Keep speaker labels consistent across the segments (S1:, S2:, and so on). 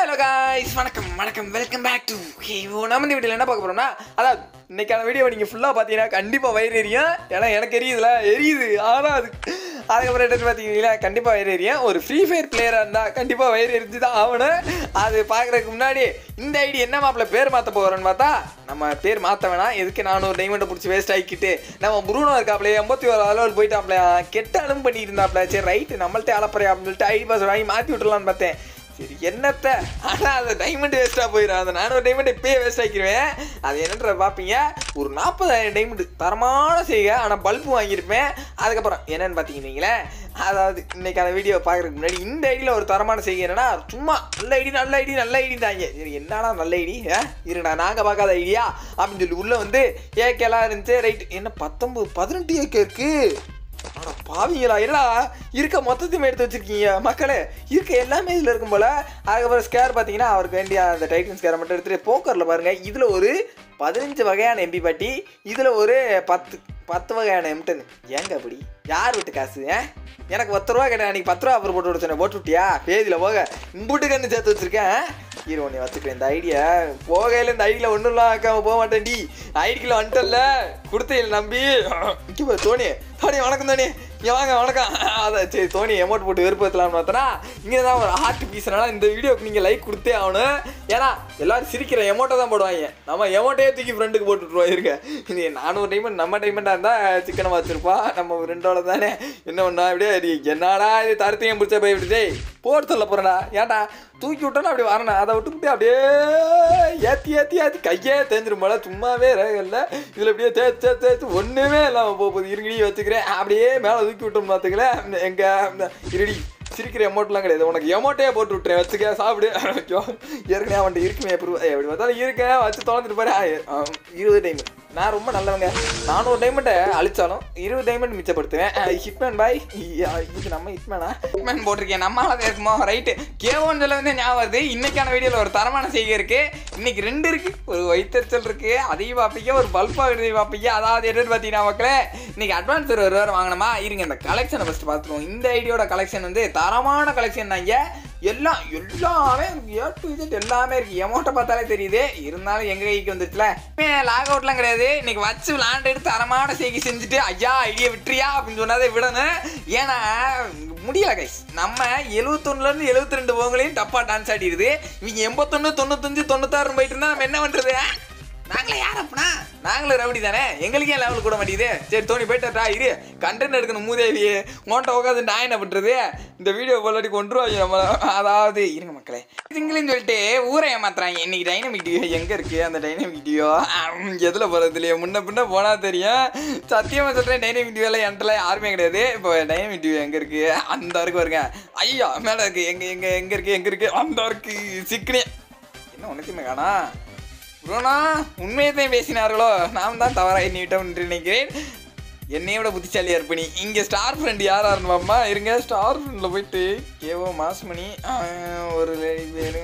S1: Hello guys வணக்கம் welcome back to நம்ம இந்த வீடியோல என்ன பார்க்க போறோம்னா அதாவது இன்னைக்கான வீடியோ நீங்க ஃபுல்லா பாத்தீங்கன்னா கண்டிப்பா வயிறு எரியும். ஏன்னா எனக்கு எரியுது ஆனா அதுக்கப்புறம் என்ன பார்த்தீங்கன்னா கண்டிப்பா வயிறு எரியும். ஒரு ஃப்ரீ ஃபயர் பிளேயரா இருந்தா கண்டிப்பா வயிறு எரிஞ்சு தான் ஆகணும். அது பார்க்கறதுக்கு முன்னாடி இந்த ஐடி என்ன மாப்பிள்ள பேர் மாற்ற போகிறோன்னு பார்த்தா நம்ம பேர் மாற்ற வேணாம். எதுக்கு நானும் ஒரு டைமண்டை பிடிச்சி வேஸ்ட் ஆகிக்கிட்டு நம்ம ப்ரூனோ இருக்காப்ல 81 அளவில் போயிட்டாப்ல கெட்ட அனுப்பு பண்ணிட்டு இருந்தாப்ல. சரி ரைட்டு நம்மள்ட்ட அளப்பறையா அப்படின்னு சொல்லிட்டு ஐடி பாஸ் வாங்கி மாற்றி விட்டுலான்னு பார்த்தேன். சரி என்னத்த ஆனால் அது டைமண்ட் வேஸ்ட்டாக போயிடும். அந்த 400 டைமண்ட் இப்போயே வேஸ்ட் ஆக்கிடுவேன். அது என்னன்ற பார்ப்பீங்க. ஒரு 40,000 டைமண்ட் தரமான செய்க. ஆனால் பல்பு வாங்கியிருப்பேன். அதுக்கப்புறம் என்னென்னு பார்த்தீங்கன்னீங்களே அதாவது இன்றைக்கான வீடியோ பார்க்குறதுக்கு முன்னாடி இந்த ஐடியில் ஒரு தரமான செய்க என்னன்னா சும்மா நல்ல ஐடி தாங்க. சரி என்னடா நல்ல ஐடி இருடா நாங்கள் பார்க்காத ஐடியா அப்படின்னு சொல்லி உள்ளே வந்து ஏக்கெல்லாம் இருந்துச்சு. ரைட்டு என்ன 18 ஏக்கர் இருக்குது. ஆனால் பாவீங்களா என்னடா இருக்க மொத்தத்தையும் எடுத்து வச்சுருக்கீங்க மக்களே. இருக்க எல்லாமே இதில் இருக்கும் போல். அதுக்கப்புறம் ஸ்கேர் பார்த்தீங்கன்னா அவருக்கு வேண்டிய அந்த டைட்டன் ஸ்கேரை மட்டும் எடுத்துகிட்டு போக்கரில் பாருங்கள். இதில் ஒரு 15 வகையான எம்பி பாட்டி, இதில் ஒரு 10 வகையான M10. ஏங்க அப்படி யார் விட்டு காசு எனக்கு 10 ரூபா கேட்டேன். அன்றைக்கி 10 ரூபா அப்புறம் போட்டு விடுச்சேன். போட்டு விட்டியா பேதியில் போக இம்புட்டு கண்ணு சேர்த்து வச்சுருக்கேன். ஒன்று வச்சுக்கிறேன். இந்த ஐடியா போகையில் இந்த ஐடியில் ஒன்றும் இல்லாம ஆக்காம போக மாட்டேன். டி ஐடிக்கில் வந்துட்டல கொடுத்தையில் நம்பி முக்கிய தோனி வணக்கம் தோனி இங்கே வாங்க வணக்கம். அதை சரி தோனி எமௌண்ட் போட்டு வெறுப்பேற்றலாம்னு பார்த்தோன்னா இங்கே தான் ஒரு ஹார்ட் பீஸ்னால இந்த வீடியோக்கு நீங்கள் லைக் கொடுத்தே ஆகணும். ஏன்னா எல்லோரும் சிரிக்கிற எமௌண்ட்டை தான் போடுவாங்க. நம்ம எமௌண்ட்டே தூக்கி ஃப்ரெண்டுக்கு போட்டுட்ருவோம். இருங்க இது 400 டைமண்ட் நம்ம டைமண்டாக இருந்தால் சிக்கனை வச்சுருப்பா. நம்ம ஃப்ரெண்டோட தானே என்ன ஒன்றா அப்படியே என்னடா இது தரத்தையும் பிடிச்ச போய் விடுதே போட்டு சொல்ல போகிறேன்டா. ஏன்டா தூக்கி விட்டோன்னா அப்படி வரணும். அதை விட்டுக்கிட்டு அப்படியே ஏற்றி கையே தேஞ்சிரும் போல. சும்மாவே இல்லை இதில் அப்படியே தேய்ச்சி ஒன்றுமே இல்லாமல் போகுது. இருங்கடி வச்சுக்கிறேன். அப்படியே மேலே தூக்கி விட்டோம் பார்த்துக்கல. எங்கள் இருடி சிரிக்கிற எமௌண்ட்லாம் கிடையாது. உனக்கு எமௌண்ட்டே போட்டு விட்டுறேன் வச்சுக்க சாப்பிடு. ஏற்கனவே அவன்கிட்ட இருக்குமே எப்படி பார்த்தாலும் இருக்கேன் வச்சு தொலைஞ்சிட்டு பாரு. 20 டைமண்ட் நான் ரொம்ப நல்லவங்க. 400 டைமண்ட்டை அழிச்சாலும் 20 டைமண்ட் மிச்சப்படுத்துவேன். ஹிட்மேன் பாய் இது நம்ம ஹிட்மேன் போட்டிருக்கேன். நம்மளால இருக்குமோ ரைட்டு கேவோன்னு சொல்ல வந்து ஞாபகம் வருது. இன்னைக்கான வீடியோவில் ஒரு தரமான செய்கை இருக்குது. இன்னைக்கு 2 இருக்குது. ஒரு வைத்தறிச்சல் இருக்குது அதையும் பார்ப்பீங்க, ஒரு பல்பாக எழுதி பார்ப்பீங்க. அதாவது என்னன்னு பார்த்தீங்கன்னா மக்களே இன்னைக்கு அட்வான்ஸ் ஒரு வேறு வாங்கினோமா. இருங்க இந்த கலெக்ஷனை ஃபஸ்ட்டு பார்த்துருவோம். இந்த ஐடியோட கலெக்ஷன் வந்து தரமான கலெக்ஷன் தாங்க. எல்லாமே A to Z எல்லாமே இருக்குது. எமௌண்ட்டை பார்த்தாலே தெரியுது. இருந்தாலும் எங்கள் கைக்கு வந்துச்சுல லாக் அவுட்லாம் கிடையாது. இன்னைக்கு வச்சு விளாண்டு எடுத்து தரமான செய்கை செஞ்சுட்டு ஐயா ஐடியா விட்டுறியா அப்படின்னு சொன்னாதே விடணும். ஏன்னா முடியல கைஸ். நம்ம 71லேருந்து 72 போங்களையும் டப்பாக டான்ஸ் ஆடிடுது. இவங்க 81, 95, 96 போயிட்டு இருந்தால் நம்ம என்ன பண்ணுறது? நாங்களே யார் அப்படின்னா நாங்களும் ரவுடி தானே. எங்களுக்கே லெவல் கூட மாட்டேங்குது. சரி தோனி போயிட்டா இரு கண்டென்ட் எடுக்கணும் மூதேவியே மோட்டை உட்காந்து நான் என்ன பண்ணுறது? இந்த வீடியோ போலாடி கொண்டுருவாங்க நம்ம. அதாவது இருங்க மக்களே இதுங்களையும் சொல்லிட்டு ஊரை ஏமாத்துறாங்க. இன்னைக்கு டைனமிக் டியோ எங்கே இருக்குது? அந்த டைனமிக் டியோ எதில் போகிறது இல்லையா? முன்ன பின்ன போனால் தெரியும். சத்தியமாக சொல்கிறேன் டைனமிக் டியோவில் என்கிட்ட யாருமே கிடையாது. இப்போ டைனமிக் டியோ எங்கே இருக்குது? அந்த வரைக்கும் வருங்க. ஐயா மேலே இருக்குது. எங்கே இருக்குது அந்த வரைக்கும் சிக்கனே என்ன ஒன்றுத்தையுமே காணா. ப்ரோனா உண்மையத்தையும் பேசினார்களோ நாம் தான் தவறாக எண்ணிவிட்டோம் என்று நினைக்கிறேன். என்னையோட புத்திசாலியாக இருப்பணி. இங்கே ஸ்டார் ஃப்ரெண்ட் யாராக இருந்தோம்மா இருங்க. ஸ்டார் ஃப்ரெண்டில் போயிட்டு கேவோ மாஸ்மணி ஒரு லேடி பேரு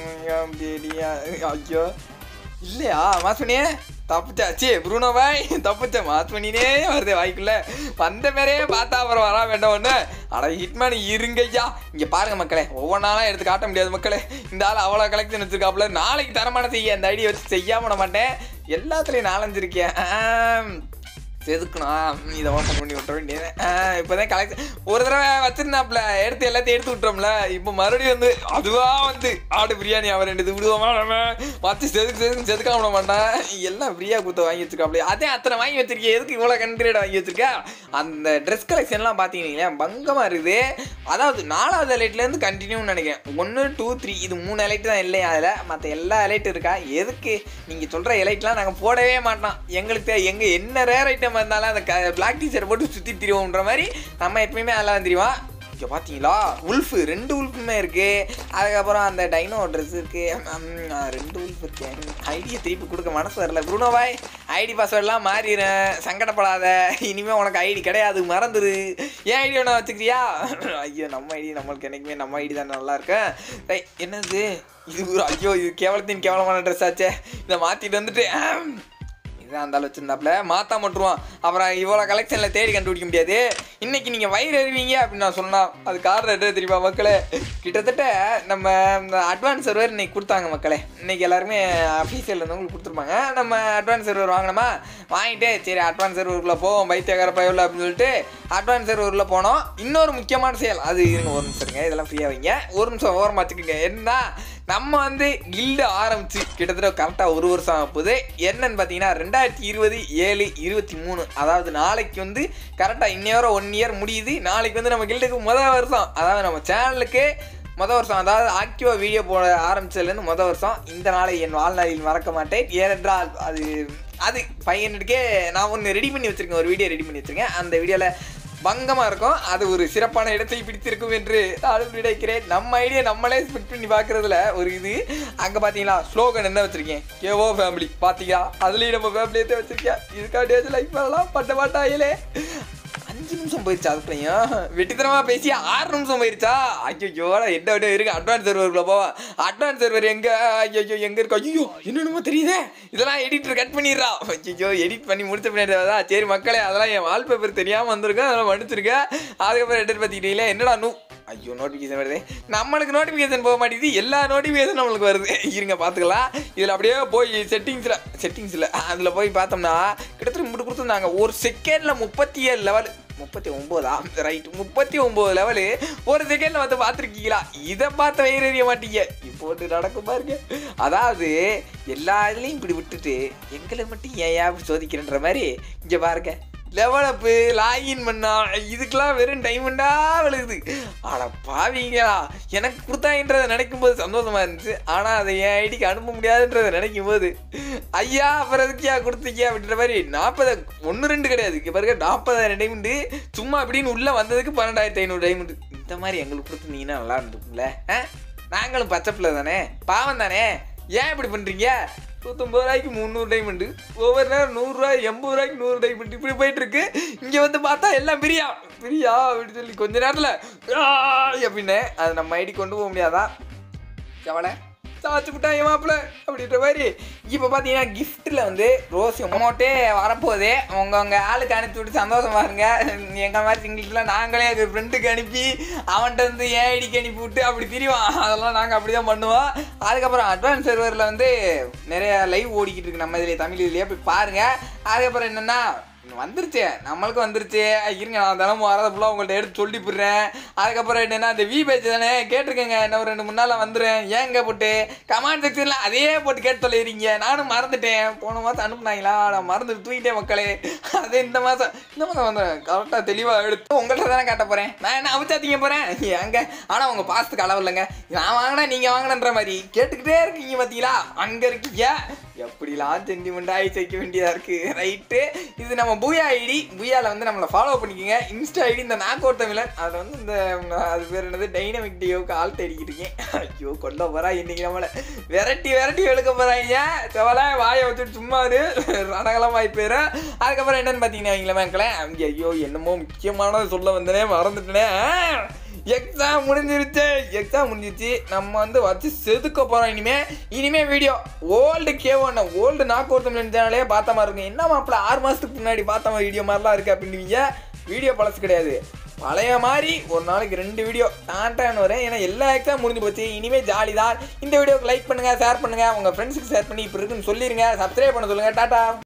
S1: ஐயோ இல்லையா மாஸ்மணியே தப்பிச்சாச்சு. ப்ரூனோ பாய் தப்பிச்ச மாஸ்மணினே வருது வாய்க்குள்ள வந்த மாதிரியே பார்த்தா அப்புறம் வர வேண்டாம் ஒன்று. ஆனால் ஹிட்மேன் இருங்கய்யா. இங்கே பாருங்கள் மக்களே ஒவ்வொன்றாலாம் எடுத்து காட்ட முடியாது மக்களே. இந்த ஆள் அவ்வளோ கலெக்ஷன் வச்சுருக்காப்புல. நாளைக்கு தரமான செய்ய அந்த ஐடியா வச்சு செய்யாம விட மாட்டேன். எல்லாத்துலேயும் 4-5 இருக்கேன். செதுக்கணும் இதை ஓப்பன் பண்ணி விட்டுற வேண்டியது. இப்போ தான் கலெக்ஷன் ஒரு தடவை வச்சுருந்தாப்புல எடுத்து எல்லாத்தையும் எடுத்து விட்டுறோம்ல. இப்போ மறுபடியும் வந்து அதுவாக வந்து ஆடு பிரியாணி அவன் 2 இது விடுவோமா நம்ம வச்சு செதுக்க விட மாட்டான். எல்லாம் ஃப்ரீயாக கொடுத்து வாங்கி வச்சுருக்காப்ல. அதே அத்தனை வாங்கி வச்சிருக்கேன். எதுக்கு இவ்வளோ கண்ட்ரேட் வாங்கி வச்சுருக்கேன்? அந்த ட்ரெஸ் கலெக்ஷன்லாம் பார்த்தீங்கன்னா பங்கமாக இருக்குது. அதாவது 4வது எலைட்லேருந்து கண்டினியூன்னு நினைக்கிறேன். 1, 2, 3 இது 3 எலைட்டு தான் இல்லையா? அதில் மற்ற எல்லா எலைட்டும் இருக்கா? எதுக்கு நீங்கள் சொல்கிற எலைட்லாம் நாங்கள் போடவே மாட்டோம். எங்களுக்கு எங்கே என்ன ரேர் ஐட்டம் இருந்தாலும் அந்த பிளாக் டீஷர்ட் போட்டு சுற்றி திரிவோம்ன்ற மாதிரி நம்ம எப்பயுமே அதெல்லாம் தெரியுமா. இங்கே பார்த்தீங்களா உல்ஃபு 2 உல்ஃபுமே இருக்குது. அதுக்கப்புறம் அந்த டைனோ ட்ரெஸ் இருக்குது. 2 உல்ஃப் இருக்கு. ஐடியை திருப்பி கொடுக்க மனசு வரல. ப்ரூனோ பாய் ஐடி பாஸ்வேர்டெலாம் மாறிடுறேன். சங்கடப்படாத. இனிமேல் உனக்கு ஐடி கிடையாது மறந்துடு. ஏன் ஐடி ஒன்றா வச்சுக்கிறியா? ஐயோ நம்ம ஐடி நம்மளுக்கு என்றைக்குமே நம்ம ஐடி தான் நல்லா இருக்கேன். என்னது இது? ஐயோ இது கேவலத்தின் கேவலமான ட்ரெஸ் ஆச்சே. இதை மாற்றிட்டு வந்துட்டு இதான் இருந்தாலும் வச்சுருந்தாப்புல மாற்றா மட்டுருவான். அப்புறம் இவ்வளோ கலெக்ஷனில் தேடி கண்டுபிடிக்க முடியாது. இன்றைக்கி நீங்கள் வயிறு அறிவீங்க அப்படின்னு நான் சொன்னால் அது காரணம் என்ன தெரியுமா மக்களே? கிட்டத்தட்ட நம்ம இந்த அட்வான்ஸ் சர்வர் இன்றைக்கி கொடுத்தாங்க மக்களே. இன்றைக்கி எல்லாருமே அஃபீஷியல் இருந்தவங்களுக்கு கொடுத்துருப்பாங்க. நம்ம அட்வான்ஸ் சர்வர் வாங்கினோமா, வாங்கிட்டு சரி அட்வான்ஸ் சர்வருக்குள்ளே போவோம் பைத்தியக்கார பயவில் அப்படின்னு சொல்லிட்டு அட்வான்ஸ் சர்வருக்குள்ளே போனோம். இன்னொரு முக்கியமான செயல் அது இருங்க, ஒரு நிமிஷம் இருங்க, இதெல்லாம் ஃப்ரீயாக வைங்க, ஒரு நிமிஷம் ஓரமாக வச்சுக்கோங்க. என்ன நம்ம வந்து கில்டு ஆரம்பிச்சு கிட்டத்தட்ட கரெக்டாக ஒரு வருஷம் ஆகுது. என்னன்னு பார்த்தீங்கன்னா 2020/7/23, அதாவது நாளைக்கு வந்து கரெக்டாக இன்னையோட 1 இயர் முடியுது. நாளைக்கு வந்து நம்ம கில்டுக்கு முதல் வருஷம், அதாவது நம்ம சேனலுக்கு முதல் வருஷம், அதாவது ஆக்டிவாக வீடியோ போட ஆரம்பிச்சதுலேருந்து முதல் வருஷம். இந்த நாளை என் வாழ்நாளில் மறக்க மாட்டேன். ஏனென்றால் அது 500K நான் ஒன்று ரெடி பண்ணி வச்சுருக்கேன், ஒரு வீடியோ ரெடி பண்ணி வச்சுருக்கேன். அந்த வீடியோவில் பங்கமாக இருக்கும், அது ஒரு சிறப்பான இடத்தை பிடித்திருக்கும் என்று நான் நினைக்கிறேன். நம்ம ஐடியா நம்மளே ஸ்பிட் பண்ணி பார்க்குறதுல ஒரு இது. அங்கே பார்த்தீங்களா ஸ்லோகன் என்ன வச்சுருக்கேன், கேவோ ஃபேமிலி பார்த்தீங்களா, அதுலேயும் நம்ம ஃபேமிலியத்தை வச்சுருக்கேன். இதுக்காண்டியாச்சும் லைஃப் பண்ணலாம், பட்ட மாட்டாயிலே. 5 நிமிஷம் போயிடுச்சா, அதுக்குள்ளையும் வெட்டித்தனமாக பேசி 6 நிமிஷம் போயிடுச்சா. ஐயோ என்ன விட இருக்கு, அட்வான்ஸ் சர்வருக்குள்ள போவா. அட்வான்ஸ் சர்வர் எங்கே, ஐயோ எங்கே இருக்கு, ஐயோ என்னென்னமோ தெரியுதே, இதெல்லாம் எடிட்டர் கட் பண்ணிடுறா. ஐயோ எடிட் பண்ணி முடிச்ச பின்னாடி தான் சரி மக்களே, அதெல்லாம் என் வால்பேப்பர் தெரியாமல் வந்திருக்கேன், அதெல்லாம் மன்னிச்சிருக்கேன். அதுக்கப்புறம் எடிட் பார்த்துக்கிட்டீங்களே, என்னடா ஐயோ நோட்டிஃபிகேஷன் வருது, நம்மளுக்கு நோட்டிஃபிகேஷன் போக மாட்டேங்குது, எல்லா நோட்டிஃபிகேஷன் நம்மளுக்கு வருது. இருங்க பார்த்துக்கலாம். இதில் அப்படியே போய் செட்டிங்ஸில் அதில் போய் பார்த்தோம்னா கிட்டத்தட்ட இப்படி கொடுத்துருந்தாங்க. ஒரு செகண்டில் 37 லெவல், 39 ரைட், 39 லெவலு ஒரு செகண்டில் வந்து பார்த்துருக்கீங்களா? இதை பார்த்து வயிறு எறிய மாட்டீங்க. இப்போ நடக்கும் பாருங்க. அதாவது எல்லா இதுலேயும் இப்படி விட்டுட்டு எங்களை மட்டும் ஏன் சோதிக்கிறன்ற மாதிரி இங்கே பாருங்க. லெவலப்பு லாகின் பண்ணா இதுக்கெல்லாம் வெறும் டைமண்டா விழுகுது. ஆனால் பாவீங்களா, எனக்கு கொடுத்தாங்கன்றதை நினைக்கும் போது சந்தோஷமா இருந்துச்சு. ஆனால் அதை என் ஐடிக்கு அனுப்ப முடியாதுன்றதை நினைக்கும் போது ஐயா அப்புறம் எதுக்கியா கொடுத்தீங்க அப்படின்ற மாதிரி 40 1 2 கிடையாது, இங்கே பாருங்க 40,000 டைமண்டு சும்மா அப்படின்னு உள்ளே வந்ததுக்கு 12,500 டைமண்டு. இந்த மாதிரி எங்களுக்கு கொடுத்துருந்தீங்கன்னா நல்லா இருந்துக்கும்ல. நாங்களும் பச்சைப்பிள்ள தானே, பாவம் தானே, ஏன் இப்படி பண்ணுறீங்க? 109 ரூபாய்க்கு 300 டைமண்டு, ஒவ்வொரு நேரம் 100 ரூபாய் 80 ரூபாய்க்கு 100 டைமண்ட் இப்படி போயிட்டு இருக்கு. இங்கே வந்து பார்த்தா எல்லாம் பிரியா அப்படின்னு சொல்லி கொஞ்ச நேரத்தில் அப்படின்னு அது நம்ம ஐடி கொண்டு போக முடியாதா? கவலை சாச்சு விட்டாங்க மாப்பிள்ள அப்படின்ற மாதிரி. இப்போ பார்த்தீங்கன்னா கிஃப்ட்டில் வந்து ரோஸ் அமௌண்ட்டே வரப்போகுது. உங்கள் ஆளுக்கு அனுப்பி விட்டு சந்தோஷமா இருங்க. எங்கள் மாதிரி சிங்கிள்ஸ்லாம் நாங்களே அது ஃப்ரெண்டுக்கு அனுப்பி அவன்கிட்ட வந்து ஏன் ஐடிக்கு அனுப்பி விட்டு அப்படி திரிவான். அதெல்லாம் நாங்கள் அப்படி தான் பண்ணுவோம். அதுக்கப்புறம் அட்வான்ஸ் சர்வரில் வந்து நிறைய லைவ் ஓடிக்கிட்டு இருக்கு நம்ம இதிலே, தமிழ் இதுலேயே போய் பாருங்கள். அதுக்கப்புறம் என்னென்னா வந்துருச்சு, நம்மளுக்கும் வந்துருச்சு. இருங்க நான் தினமும் வரதை ஃபுல்லாக உங்கள்கிட்ட எடுத்து சொல்லி போடுறேன். அதுக்கப்புறம் என்னென்னா இந்த பேஜ் தானே கேட்டிருக்கேங்க, என்ன ஒரு 2 3 நாளில் வந்துடுறேன். ஏங்க போட்டு கமெண்ட் செக்ஷனில் அதே போட்டு கேட்டு சொல்லிடுறீங்க. நானும் மறந்துட்டேன், போன மாதம் அனுப்புனாங்களா, நான் மறந்து தூக்கிட்டேன் மக்களே. அதே இந்த மாதம் வந்துடுறேன், கரெக்டாக தெளிவாக எடுத்து உங்கள்கிட்ட தானே காட்ட போகிறேன். நான் என்ன அவிச்சாத்திங்க போகிறேன் ஏங்க. ஆனால் உங்கள் பாசத்துக்கு அளவு இல்லைங்க, நான் வாங்கினா நீங்கள் வாங்கினன்ற மாதிரி கேட்டுக்கிட்டே இருக்கீங்க. பார்த்தீங்களா அங்கே இருக்கீங்க, எப்படிலாம் சென்டிமெண்ட்டாகி சேர்க்க வேண்டியதாக இருக்குது. ரைட்டு, இது நம்ம பூயா ஐடி. பூயாவில் வந்து நம்மளை ஃபாலோ பண்ணிக்கோங்க. இன்ஸ்டா ஐடி இந்த நாக்கோர் தமிழன், அதில் வந்து இந்த அது பேர் என்னது டைனமிக் டியோவுக்கு ஆள் தேடிக்கிட்டு இருக்கேன். ஐயோ கொல்ல போகிறா இன்றைக்கி, நம்மளை விரட்டி எழுக்க போகிறாங்க. செவலை வாயை வச்சுட்டு சும்மா ஒரு ரணகலமாகி போயிடும். அதுக்கப்புறம் என்னென்னு பார்த்தீங்கன்னா அவங்கள மேங்களேன் அவங்க ஐயோ என்னமோ முக்கியமானது சொல்ல வந்தனே மறந்துட்டேனே. எக்ஸாம் முடிஞ்சிருச்சு. நம்ம வந்து வச்சு செதுக்க போகிறோம். இனிமேல் வீடியோ ஓல்டு K1 ஓல்டு நாக்கோர் தமிழன் சேனலே பார்த்த மாதிரி இருக்கும். என்ன மாப்பிள்ள 6 மாதத்துக்கு முன்னாடி பார்த்த மாதிரி வீடியோ மாதிரிலாம் இருக்குது அப்படின்னுவீங்க. வீடியோ பழசு கிடையாது, பழைய மாதிரி ஒரு நாளைக்கு 2 வீடியோ டான்டான்னு வரேன். ஏன்னா எல்லா எக்ஸாம் முடிஞ்சு போச்சு. இனிமேல் ஜாலி தான். இந்த வீடியோக்கு லைக் பண்ணுங்கள், ஷேர் பண்ணுங்கள், உங்கள் ஃப்ரெண்ட்ஸுக்கு ஷேர் பண்ணி இப்படி இருக்குன்னு சொல்லிடுங்க. சப்ஸ்கிரைப் பண்ண சொல்லுங்கள். டாட்டா.